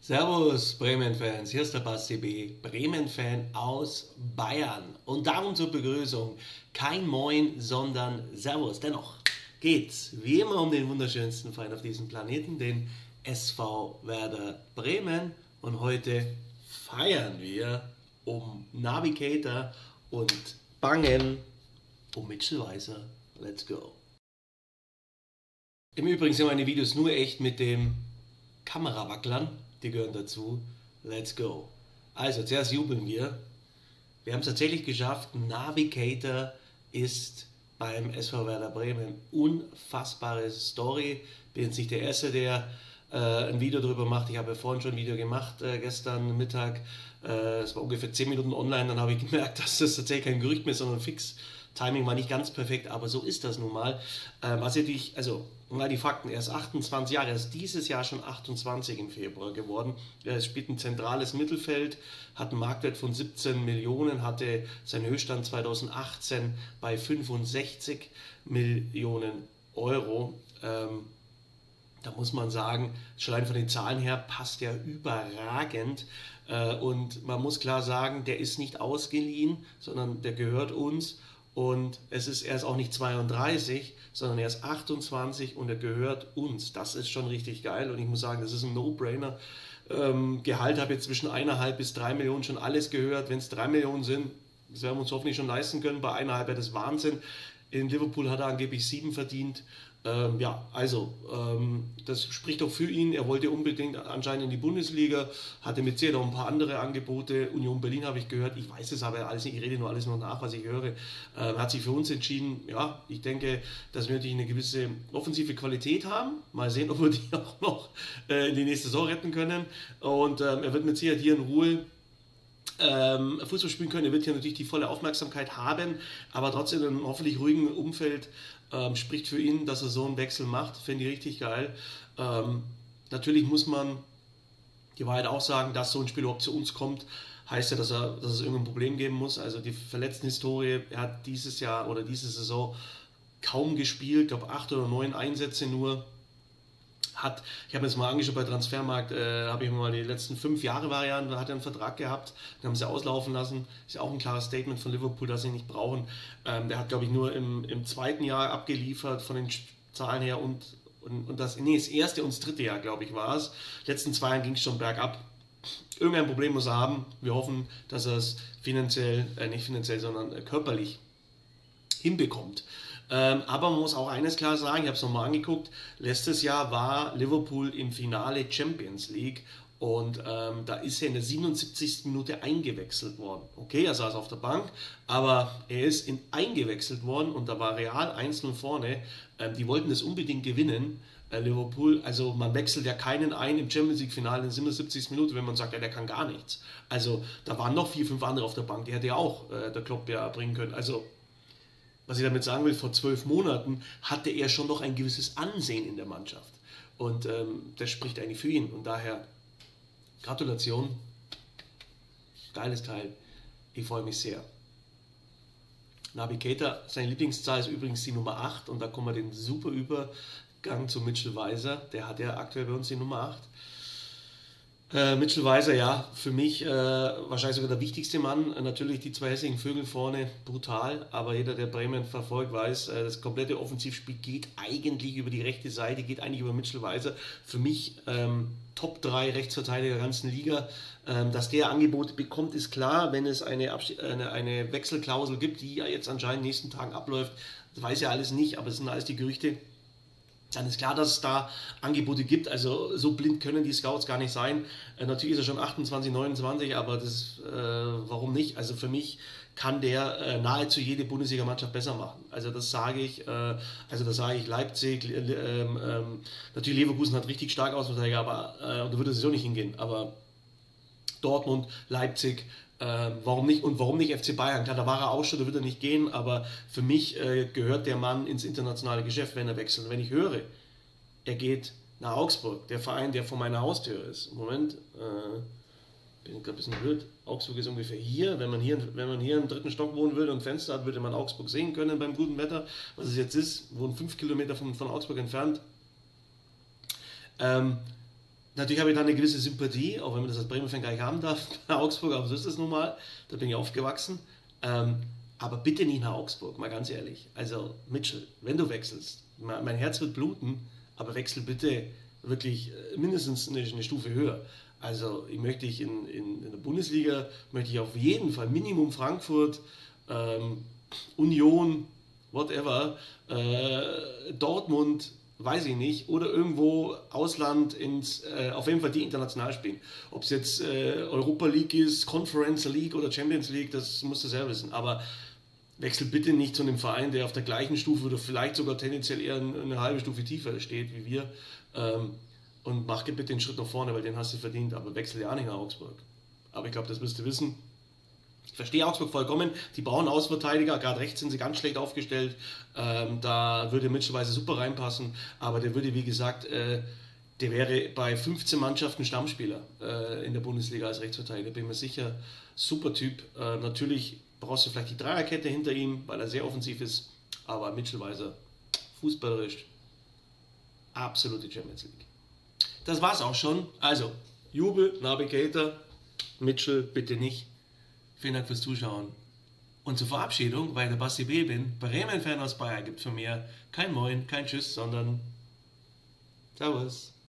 Servus Bremen-Fans, hier ist der Basti B., Bremen-Fan aus Bayern. Und darum zur Begrüßung kein Moin, sondern Servus. Dennoch geht's wie immer um den wunderschönsten Verein auf diesem Planeten, den SV Werder Bremen. Und heute feiern wir um Navigator und bangen um Mitchell Weiser. Let's go. Im Übrigen sind meine Videos nur echt mit dem Kamerawacklern, die gehören dazu. Let's go. Also, zuerst jubeln wir. Wir haben es tatsächlich geschafft. Navigator ist beim SV Werder Bremen. Unfassbare Story. Bin jetzt nicht der Erste, der ein Video darüber macht. Ich habe ja vorhin schon ein Video gemacht, gestern Mittag. Es war ungefähr 10 Minuten online. Dann habe ich gemerkt, dass das tatsächlich kein Gerücht mehr ist, sondern fix. Timing war nicht ganz perfekt, aber so ist das nun mal. Was natürlich, also mal die Fakten, er ist 28 Jahre, er ist dieses Jahr schon 28 im Februar geworden. Er spielt ein zentrales Mittelfeld, hat einen Marktwert von 17 Millionen, hatte seinen Höchststand 2018 bei 65 Millionen Euro. Da muss man sagen, schon allein von den Zahlen her passt er überragend. Und man muss klar sagen, der ist nicht ausgeliehen, sondern der gehört uns. Und er ist auch nicht 32, sondern er ist 28 und er gehört uns. Das ist schon richtig geil und ich muss sagen, das ist ein No-Brainer. Gehalt habe ich zwischen 1,5 bis 3 Millionen schon alles gehört. Wenn es 3 Millionen sind, das werden wir uns hoffentlich schon leisten können. Bei 1,5 wäre das Wahnsinn. In Liverpool hat er angeblich 7 verdient. Das spricht auch für ihn. Er wollte unbedingt anscheinend in die Bundesliga, hatte mit Sicherheit auch ein paar andere Angebote. Union Berlin habe ich gehört, ich weiß es aber alles nicht, ich rede nur alles nur nach, was ich höre. Hat sich für uns entschieden. Ja, ich denke, dass wir natürlich eine gewisse offensive Qualität haben. Mal sehen, ob wir die auch noch in die nächste Saison retten können. Und er wird mit Sicherheit hier in Ruhe Fußball spielen können. Er wird hier natürlich die volle Aufmerksamkeit haben, aber trotzdem in einem hoffentlich ruhigen Umfeld. Spricht für ihn, dass er so einen Wechsel macht, finde ich richtig geil. Natürlich muss man die Wahrheit auch sagen, dass so ein Spieler überhaupt zu uns kommt, heißt ja, dass es irgendein Problem geben muss. Also die Verletztenhistorie, er hat dieses Jahr oder diese Saison kaum gespielt, ich glaube 8 oder 9 Einsätze nur. Ich habe mir das mal angeschaut bei Transfermarkt, habe ich mir mal die letzten 5 Jahre Varianten, da hat er einen Vertrag gehabt, den haben sie auslaufen lassen. Ist ja auch ein klares Statement von Liverpool, dass sie ihn nicht brauchen. Der hat, glaube ich, nur im zweiten Jahr abgeliefert von den Zahlen her und das erste und das dritte Jahr, glaube ich, war es. Die letzten 2 Jahren ging es schon bergab. Irgendein Problem muss er haben. Wir hoffen, dass er es nicht finanziell, sondern körperlich hinbekommt. Aber man muss auch eines klar sagen, ich habe es nochmal angeguckt, letztes Jahr war Liverpool im Finale Champions League und da ist er in der 77. Minute eingewechselt worden. Okay, er saß auf der Bank, aber er ist eingewechselt worden und da war Real 1-0 vorne. Die wollten das unbedingt gewinnen, Liverpool. Also man wechselt ja keinen ein im Champions League Finale in der 77. Minute, wenn man sagt, ja, der kann gar nichts. Also da waren noch 4, 5 andere auf der Bank, die hätte ja auch der Klopp ja bringen können. Also was ich damit sagen will, vor 12 Monaten hatte er schon noch ein gewisses Ansehen in der Mannschaft. Und das spricht eigentlich für ihn. Und daher Gratulation, geiles Teil. Ich freue mich sehr. Navigator, seine Lieblingszahl ist übrigens die Nummer 8. Und da kommen wir den super Übergang zu Mitchell Weiser. Der hat ja aktuell bei uns die Nummer 8. Mitchell Weiser, ja, für mich wahrscheinlich sogar der wichtigste Mann. Natürlich die 2 hässlichen Vögel vorne, brutal, aber jeder, der Bremen verfolgt, weiß, das komplette Offensivspiel geht eigentlich über die rechte Seite, geht eigentlich über Mitchell Weiser. Für mich Top 3 Rechtsverteidiger der ganzen Liga. Dass der Angebote bekommt, ist klar, wenn es eine Wechselklausel gibt, die ja jetzt anscheinend in den nächsten Tagen abläuft. Das weiß ja alles nicht, aber es sind alles die Gerüchte. Dann ist klar, dass es da Angebote gibt, also so blind können die Scouts gar nicht sein. Natürlich ist er schon 28, 29, aber warum nicht? Also für mich kann der nahezu jede Bundesliga-Mannschaft besser machen. Also das sage ich, Leipzig, natürlich Leverkusen hat richtig stark Ausverteidiger, aber da würde es sowieso nicht hingehen, aber Dortmund, Leipzig, warum nicht? Und warum nicht FC Bayern? Klar, da war er auch schon, da wird er nicht gehen, aber für mich gehört der Mann ins internationale Geschäft, wenn er wechselt. Wenn ich höre, er geht nach Augsburg, der Verein, der vor meiner Haustür ist. Moment, bin gerade ein bisschen blöd. Augsburg ist ungefähr hier. Wenn man hier im 3. Stock wohnen will und ein Fenster hat, würde man Augsburg sehen können beim guten Wetter. Was es jetzt ist, wohnen 5 Kilometer von Augsburg entfernt. Natürlich habe ich da eine gewisse Sympathie, auch wenn man das als Bremer-Fan gar nicht haben darf, bei Augsburg, aber so ist das nun mal. Da bin ich aufgewachsen. Aber bitte nicht nach Augsburg, mal ganz ehrlich. Also Mitchell, wenn du wechselst, mein Herz wird bluten, aber wechsel bitte wirklich mindestens eine Stufe höher. Also ich möchte dich in der Bundesliga, möchte ich auf jeden Fall Minimum Frankfurt, Union, whatever, Dortmund, weiß ich nicht, oder irgendwo Ausland auf jeden Fall die international spielen. Ob es jetzt Europa League ist, Conference League oder Champions League, das musst du selber wissen. Aber wechsel bitte nicht zu einem Verein, der auf der gleichen Stufe oder vielleicht sogar tendenziell eher eine halbe Stufe tiefer steht wie wir. Und mach bitte den Schritt nach vorne, weil den hast du verdient. Aber wechsel ja nicht nach Augsburg. Aber ich glaube, das müsst ihr wissen. Ich verstehe Augsburg vollkommen. Die brauchen Außenverteidiger. Gerade rechts sind sie ganz schlecht aufgestellt. Da würde Mitchell super reinpassen. Aber der würde, wie gesagt, der wäre bei 15 Mannschaften Stammspieler in der Bundesliga als Rechtsverteidiger. Bin mir sicher. Super Typ. Natürlich brauchst du vielleicht die Dreierkette hinter ihm, weil er sehr offensiv ist. Aber Mitchell Weiser, fußballerisch, absolute Champions League. Das war's auch schon. Also, Jubel, Navigator, Mitchell, bitte nicht. Vielen Dank fürs Zuschauen. Und zur Verabschiedung, weil ich der Basti B. bin, Bremen-Fan aus Bayern gibt von mir kein Moin, kein Tschüss, sondern Servus.